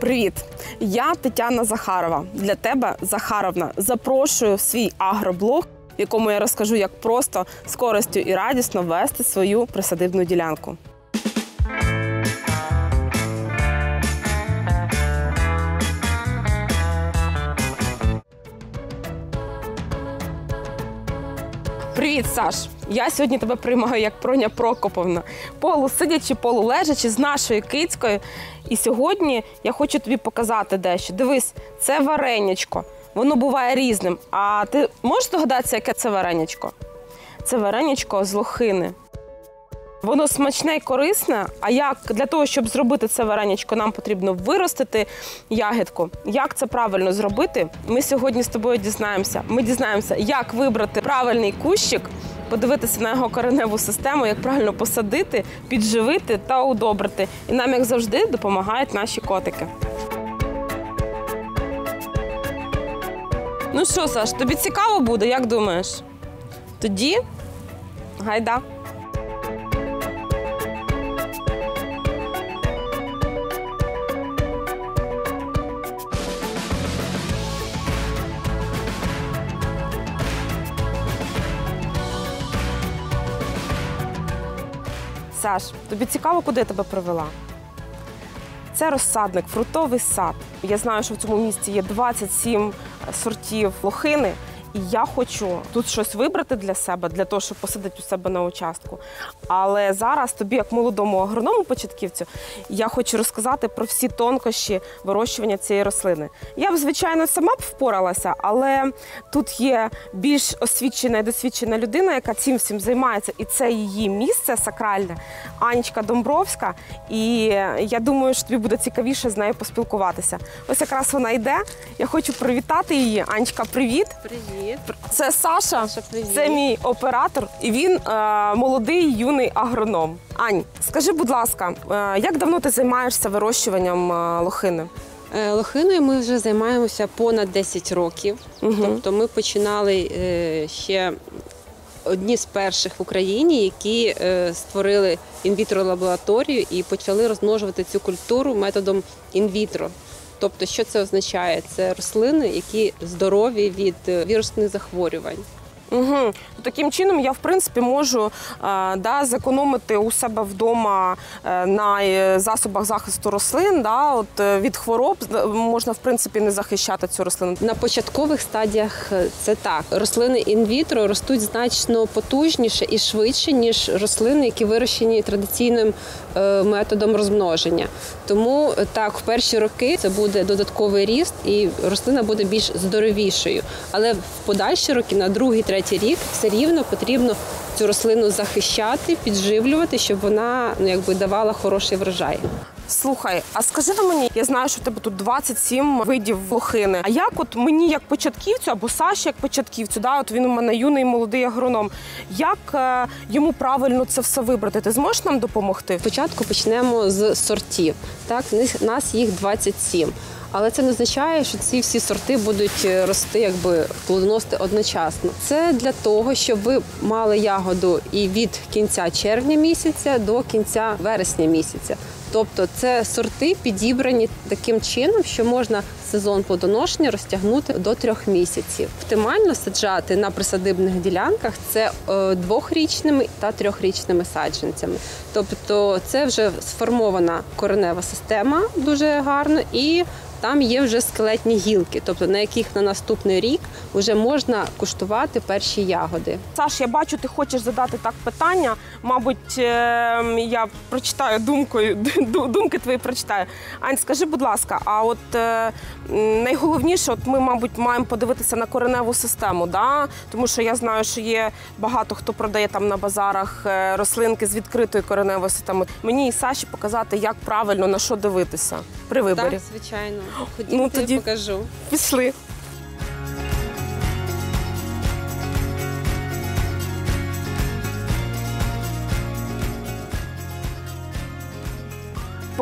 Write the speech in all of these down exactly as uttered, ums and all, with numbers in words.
Привіт! Я Тетяна Захарова. Для тебе, Захаровна, запрошую в свій агроблог, в якому я розкажу, як просто, з користю і радісно вести свою присадибну ділянку. Привіт, Саш! Я сьогодні тебе приймаю як Проня Прокоповна, полусидячи, полулежачи з нашою кицькою. І сьогодні я хочу тобі показати дещо. Дивись, це варенячко. Воно буває різним. А ти можеш здогадатися, яке це варенячко? Це варенячко з лохини. Воно смачне і корисне, а як для того, щоб зробити це варенячко, нам потрібно виростити ягідку. Як це правильно зробити, ми сьогодні з тобою дізнаємося. Ми дізнаємося, як вибрати правильний кущик, подивитися на його кореневу систему, як правильно посадити, підживити та удобрити. І нам, як завжди, допомагають наші котики. Ну що, Саш, тобі цікаво буде, як думаєш? Тоді гайда. Саш, тобі цікаво, куди я тебе привела? Це розсадник, фруктовий сад. Я знаю, що в цьому місці є двадцять сім сортів лохини. І я хочу тут щось вибрати для себе, для того, щоб посадити у себе на участку. Але зараз тобі, як молодому агроному-початківцю, я хочу розказати про всі тонкощі вирощування цієї рослини. Я б, звичайно, сама б впоралася, але тут є більш освічена і досвідчена людина, яка цим всім займається, і це її місце сакральне, Анечка Домбровська. І я думаю, що тобі буде цікавіше з нею поспілкуватися. Ось якраз вона йде. Я хочу привітати її. Анечка, привіт! Привіт! Це Саша, Саша, це мій оператор, і він е, молодий юний агроном. Ань, скажи, будь ласка, е, як давно ти займаєшся вирощуванням е, лохини? Лохиною ми вже займаємося понад десять років. Угу. Тобто ми починали е, ще одні з перших в Україні, які е, створили інвітро-лабораторію і почали розмножувати цю культуру методом інвітро. Тобто, що це означає? Це рослини, які здорові від вірусних захворювань. Угу. Таким чином я, в принципі, можу е, да, зекономити у себе вдома е, на засобах захисту рослин. Да, от, е, від хвороб можна, в принципі, не захищати цю рослину. На початкових стадіях це так. Рослини інвітро ростуть значно потужніше і швидше, ніж рослини, які вирощені традиційним е, методом розмноження. Тому так, в перші роки це буде додатковий ріст і рослина буде більш здоровішою. Але в подальші роки, на другий, третій рік, все рівно потрібно цю рослину захищати, підживлювати, щоб вона, ну, якби давала хороший врожай. Слухай, а скажи на мені, я знаю, що в тебе тут двадцять сім видів лохини. А як от мені, як початківцю, або Саші, як початківцю, да, от він у мене юний молодий агроном, як е, йому правильно це все вибрати? Ти зможеш нам допомогти? Спочатку почнемо з сортів. Так, нас їх двадцять сім. Але це не означає, що ці всі сорти будуть рости, якби плодоносити одночасно. Це для того, щоб ви мали ягоду і від кінця червня місяця до кінця вересня місяця. Тобто це сорти підібрані таким чином, що можна сезон плодоношення розтягнути до трьох місяців. Оптимально саджати на присадибних ділянках це двохрічними та трьохрічними саджанцями. Тобто це вже сформована коренева система дуже гарно, і там є вже скелетні гілки, тобто на яких на наступний рік вже можна куштувати перші ягоди. Саш, я бачу, ти хочеш задати так питання. Мабуть, я прочитаю думкою, думки твої прочитаю. Ань, скажи, будь ласка, а от найголовніше, от ми, мабуть, маємо подивитися на кореневу систему, да? Тому що я знаю, що є багато хто продає там на базарах рослинки з відкритою кореневою системою. Мені і Саші показати, як правильно, на що дивитися при виборі. Так, звичайно. Ходімо, ну, тоді покажу. Пішли.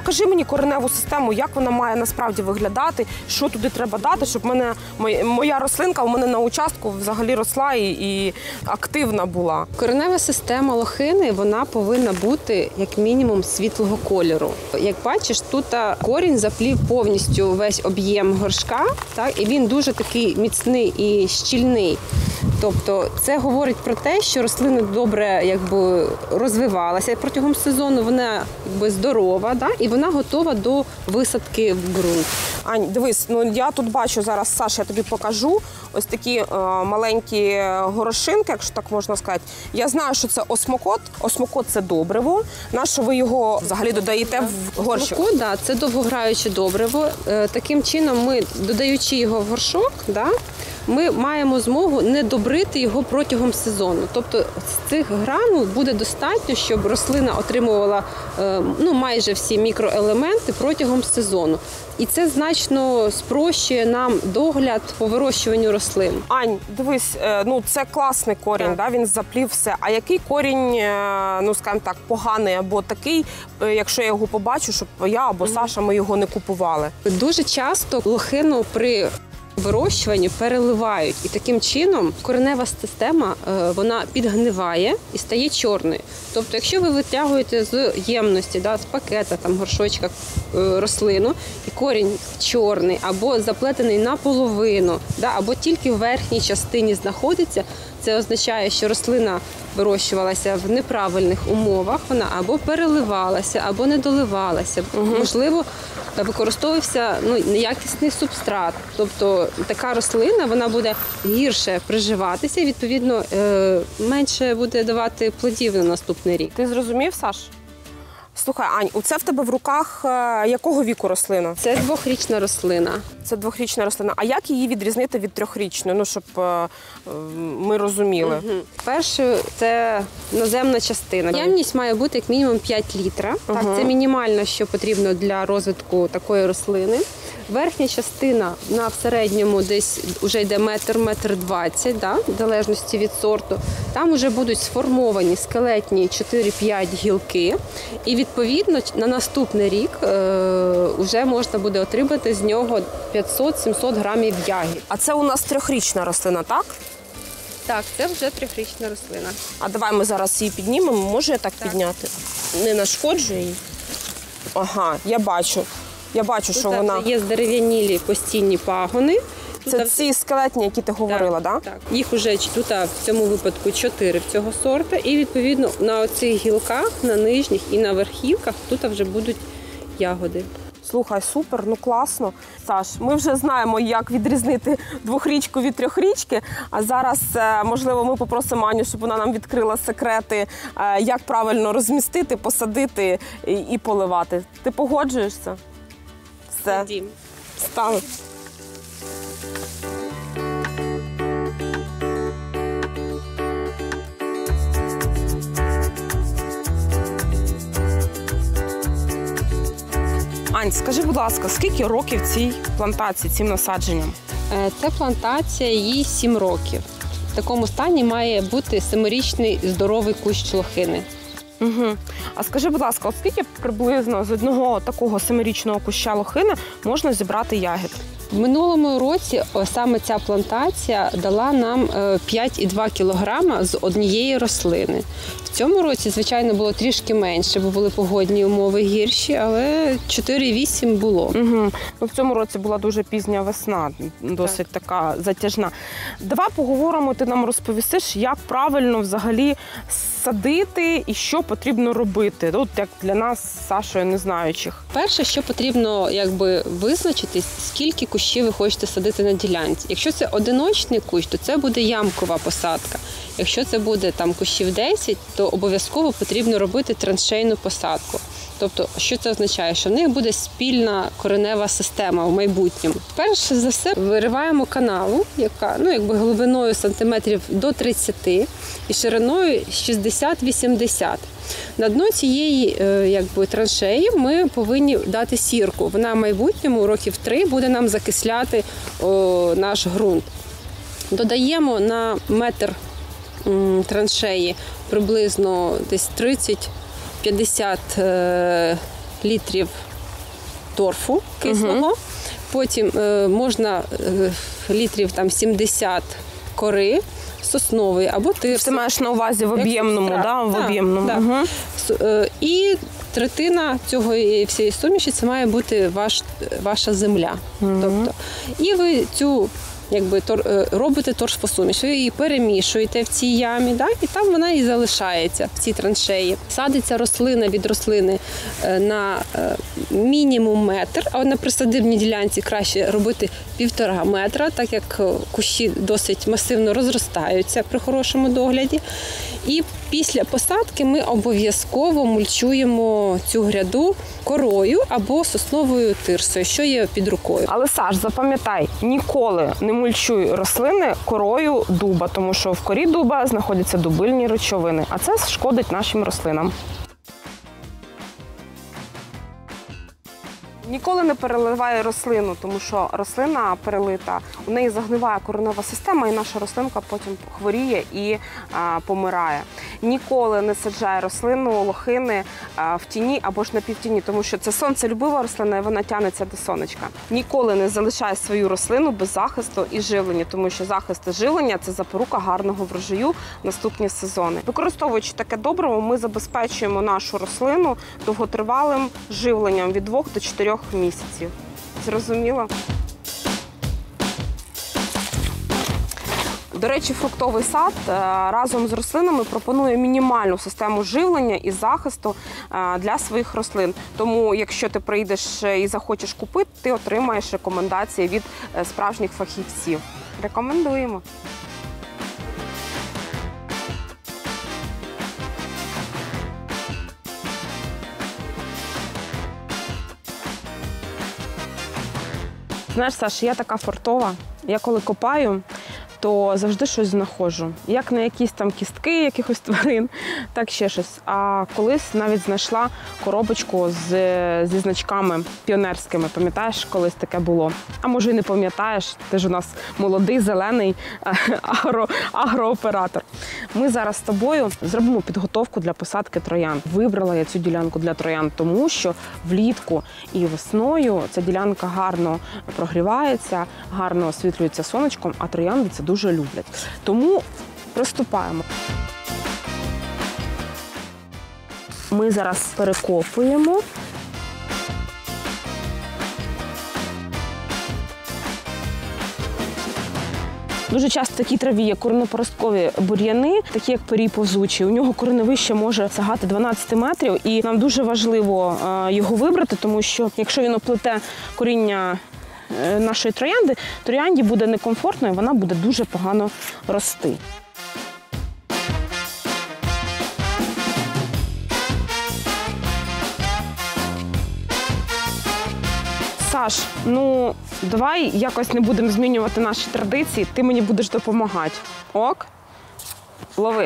покажи мені кореневу систему, як вона має насправді виглядати, що туди треба дати, щоб мене, моя рослинка у мене на участку взагалі росла і, і активна була. Коренева система лохини, вона повинна бути як мінімум світлого кольору. Як бачиш, тут корінь заплів повністю весь об'єм горшка, так, і він дуже такий міцний і щільний. Тобто це говорить про те, що рослина добре якби, розвивалася протягом сезону, вона якби, здорова, да? І вона готова до висадки в ґрунт. Ань, дивись, ну я тут бачу зараз, Саш, я тобі покажу, ось такі е, маленькі горошинки, якщо так можна сказати. Я знаю, що це осмокот. Осмокот – це добриво. На що ви його взагалі додаєте в горщик? Осмокот, да, це довгограюче добриво. Е, таким чином ми, додаючи його в горшок, да, ми маємо змогу не добрити його протягом сезону. Тобто з цих гранул буде достатньо, щоб рослина отримувала ну, майже всі мікроелементи протягом сезону. І це значно спрощує нам догляд по вирощуванню рослин. Ань, дивись, ну це класний корінь, да, він заплів все. А який корінь, ну скажімо так, поганий або такий, якщо я його побачу, щоб я або Саша ми його не купували? Дуже часто лохину при вирощуванні переливають. І таким чином коренева система, вона підгниває і стає чорною. Тобто, якщо ви витягуєте з ємності, да, з пакета, там, горшочка рослину, і корінь чорний, або заплетений наполовину, да, або тільки в верхній частині знаходиться, це означає, що рослина вирощувалася в неправильних умовах, вона або переливалася, або не доливалася. Угу. Можливо, використовувався ну, неякісний субстрат. Тобто така рослина вона буде гірше приживатися і, відповідно, менше буде давати плодів на наступний рік. Ти зрозумів, Саш? Слухай, Ань, оце в тебе в руках якого віку рослина? Це двохрічна рослина. Це двохрічна рослина. А як її відрізнити від трьохрічної? Ну, щоб е, ми розуміли. Угу. Перше, це наземна частина. Ємність має бути як мінімум п'ять літрів. Угу. Так, це мінімально, що потрібно для розвитку такої рослини. Верхня частина на в середньому десь вже йде метр, метр двадцять, да, в залежності від сорту. Там вже будуть сформовані скелетні чотири-п'ять гілки. І відповідно на наступний рік е, вже можна буде отримати з нього п'ятсот-сімсот грамів ягід. А це у нас трьохрічна рослина, так? Так, це вже трьохрічна рослина. А давай ми зараз її піднімемо. Може я так, так. підняти? Не нашкоджує її? Ага, я бачу. Я бачу, тут що вона... є здерев'янілі постійні пагони. Це тут... ці скелетні, які ти говорила, так? Да? Так, їх вже тут в цьому випадку чотири цього сорту. І, відповідно, на цих гілках, на нижніх і на верхівках тут вже будуть ягоди. Слухай, супер, ну класно. Саш, ми вже знаємо, як відрізнити двохрічку від трьохрічки, а зараз, можливо, ми попросимо Аню, щоб вона нам відкрила секрети, як правильно розмістити, посадити і поливати. Ти погоджуєшся? Все. Стали. Ань, скажи, будь ласка, скільки років цій плантації, цим насадженням? Це плантація, їй сім років. В такому стані має бути семирічний здоровий кущ лохини. Угу. А скажи, будь ласка, от скільки приблизно з одного такого семирічного куща лохини можна зібрати ягід? В минулому році саме ця плантація дала нам п'ять і два кілограма з однієї рослини. В цьому році, звичайно, було трішки менше, бо були погодні умови гірші, але чотири і вісім було. Угу. Ну, в цьому році була дуже пізня весна, досить так. така затяжна. Давай поговоримо, ти нам розповісиш, як правильно взагалі садити і що потрібно робити, от як для нас з Сашою незнаючих. Перше, що потрібно якби визначитись, скільки кущів ви хочете садити на ділянці. Якщо це одиночний кущ, то це буде ямкова посадка. Якщо це буде там кущів десять, то обов'язково потрібно робити траншейну посадку. Тобто, що це означає? Що в них буде спільна коренева система в майбутньому. Перше за все вириваємо канаву, яка ну, якби глибиною сантиметрів до тридцяти і шириною шістдесят-вісімдесят. На дно цієї якби, траншеї ми повинні дати сірку. Вона в майбутньому років три буде нам закисляти о, наш ґрунт. Додаємо на метр м, траншеї приблизно десь тридцять-п'ятдесят е, літрів торфу кислого, угу. потім е, можна е, літрів там сімдесят кори соснової або тирси. Ти маєш на увазі в об'ємному, да? В об'ємному. Да. Угу. І третина цього всієї суміші це має бути ваш, ваша земля. Угу. Тобто, і ви цю якби тор, робите торфосуміш, ви її перемішуєте в цій ямі, да? І там вона і залишається в цій траншеї. Садиться рослина від рослини на мінімум метр, а на присадибній ділянці краще робити півтора метра, так як кущі досить масивно розростаються при хорошому догляді. І після посадки ми обов'язково мульчуємо цю гряду корою або сосновою тирсою, що є під рукою. Але, Саш, запам'ятай, ніколи не мульчуй рослини корою дуба, тому що в корі дуба знаходяться дубильні речовини, а це шкодить нашим рослинам. Ніколи не переливай рослину, тому що рослина перелита, у неї загниває коренева система, і наша рослинка потім хворіє і а, помирає. Ніколи не саджай рослину, лохини а, в тіні або ж на півтіні, тому що це сонцелюбива рослина, і вона тягнеться до сонечка. Ніколи не залишай свою рослину без захисту і живлення, тому що захист і живлення – це запорука гарного врожаю в наступні сезони. Використовуючи таке добриво, ми забезпечуємо нашу рослину довготривалим живленням від двох до чотирьох місяців. Зрозуміло? До речі, фруктовий сад разом з рослинами пропонує мінімальну систему живлення і захисту для своїх рослин. Тому, якщо ти прийдеш і захочеш купити, ти отримаєш рекомендації від справжніх фахівців. Рекомендуємо. Знаєш, Саш, я така фартова. Я коли копаю, то завжди щось знаходжу. Як на якісь там кістки якихось тварин, так ще щось. А колись навіть знайшла коробочку з, зі значками піонерськими. Пам'ятаєш, колись таке було? А може і не пам'ятаєш, ти ж у нас молодий, зелений агро, агрооператор. Ми зараз з тобою зробимо підготовку для посадки троянд. Вибрала я цю ділянку для троянд, тому що влітку і весною ця ділянка гарно прогрівається, гарно освітлюється сонечком, а троянди це дуже люблять. Тому приступаємо. Ми зараз перекопуємо. Дуже часто в такій траві є коренепоросткові бур'яни, такі як пирій повзучий. У нього кореневище може сягати дванадцять метрів, і нам дуже важливо його вибрати, тому що якщо він оплете коріння нашої троянди, троянді буде некомфортно і вона буде дуже погано рости. Саш, ну давай якось не будемо змінювати наші традиції, ти мені будеш допомагати. Ок? Лови.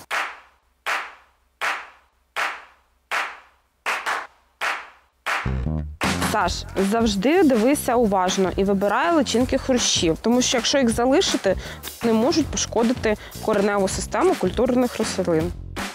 Саш, завжди дивися уважно і вибирай личинки хрущів, тому що якщо їх залишити, то вони можуть пошкодити кореневу систему культурних рослин.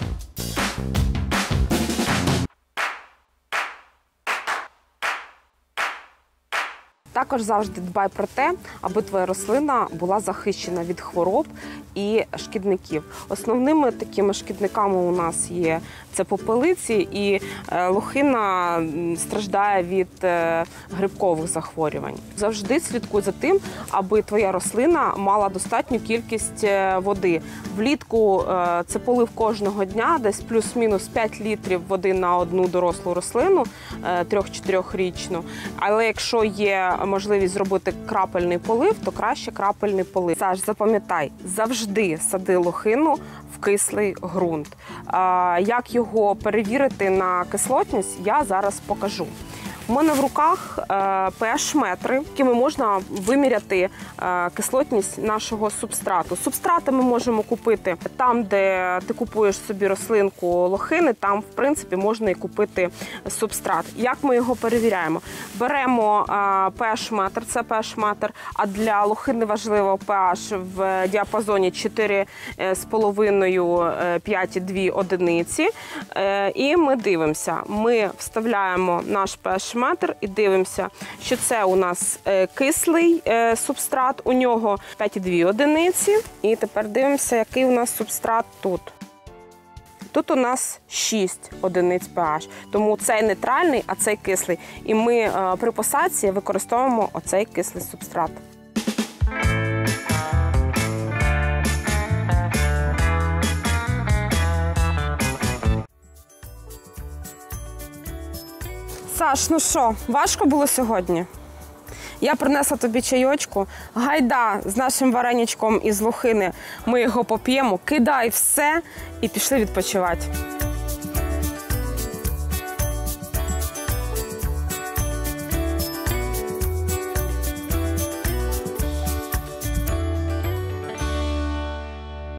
Також завжди дбай про те, аби твоя рослина була захищена від хвороб і шкідників. Основними такими шкідниками у нас є це попелиці, і лохина страждає від грибкових захворювань. Завжди слідкуй за тим, аби твоя рослина мала достатню кількість води. Влітку це полив кожного дня, десь плюс-мінус п'ять літрів води на одну дорослу рослину, трьох-чотирьохрічну. Але якщо є можливість зробити крапельний полив, то краще крапельний полив. Саш, запам'ятай, завжди сади лохину в кислий ґрунт. Як його перевірити на кислотність, я зараз покажу. У мене в руках pH-метри, якими можна виміряти кислотність нашого субстрату. Субстрати ми можемо купити там, де ти купуєш собі рослинку лохини, там, в принципі, можна і купити субстрат. Як ми його перевіряємо? Беремо pH-метр, це pH-метр, а для лохини важливо pH в діапазоні чотири з половиною - п'ять цілих дві одиниці. І ми дивимося. Ми вставляємо наш pH pH-метр і дивимося, що це у нас е, кислий е, субстрат, у нього п'ять цілих дві одиниці. І тепер дивимося, який у нас субстрат тут. Тут у нас шість одиниць pH, тому цей нейтральний, а цей кислий. І ми е, при посадці використовуємо оцей кислий субстрат. Саш, ну що, важко було сьогодні? Я принесла тобі чайочку. Гайда з нашим вареничком із лохини. Ми його поп'ємо, кидай все і пішли відпочивати.